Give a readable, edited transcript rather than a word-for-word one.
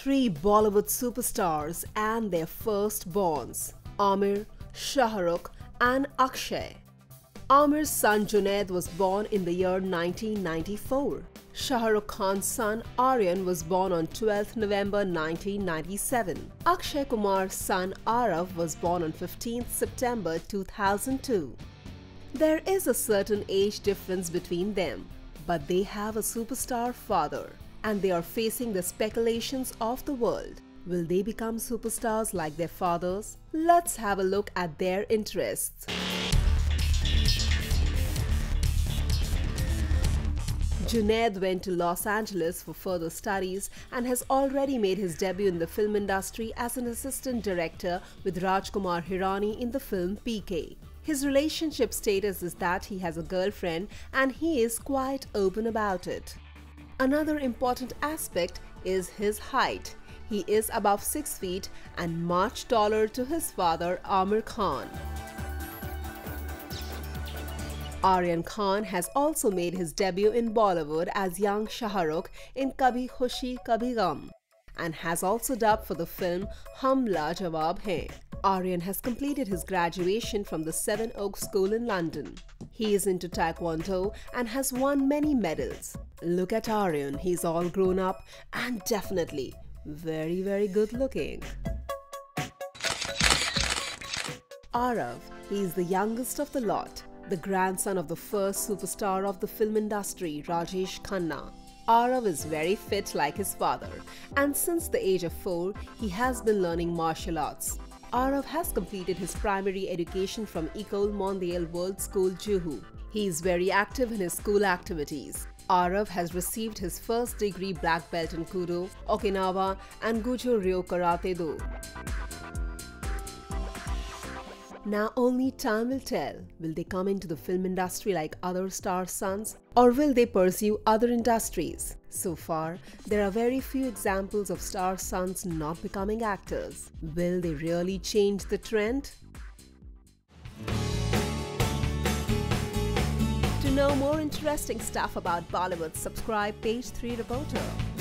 Three Bollywood superstars and their firstborns, Aamir, Shah Rukh and Akshay. Aamir's son Junaid was born in the year 1994. Shah Rukh Khan's son Aryan was born on 12th November 1997. Akshay Kumar's son Arav was born on 15th September 2002. There is a certain age difference between them, but they have a superstar father, and they are facing the speculations of the world. Will they become superstars like their fathers? Let's have a look at their interests. Junaid went to Los Angeles for further studies and has already made his debut in the film industry as an assistant director with Rajkumar Hirani in the film PK. His relationship status is that he has a girlfriend and he is quite open about it. Another important aspect is his height. He is above 6 feet and much taller to his father Aamir Khan. Aryan Khan has also made his debut in Bollywood as young Shah Rukh in Kabhi Khushi Kabhi Gham and has also dubbed for the film Hum Lajawab Hain. Aryan has completed his graduation from the Seven Oaks School in London. He is into Taekwondo and has won many medals. Look at Aryan, he's all grown up and definitely very good looking. Arav, he is the youngest of the lot, the grandson of the first superstar of the film industry, Rajesh Khanna. Arav is very fit like his father, and since the age of 4, he has been learning martial arts. Arav has completed his primary education from Ecole Mondiale World School, Juhu. He is very active in his school activities. Arav has received his first degree black belt in Kudo, Okinawa and Gujo Ryo Karate Do. Now only time will tell. Will they come into the film industry like other star sons, or will they pursue other industries? So far, there are very few examples of star sons not becoming actors. Will they really change the trend? To know more interesting stuff about Bollywood, subscribe Page 3 Reporter.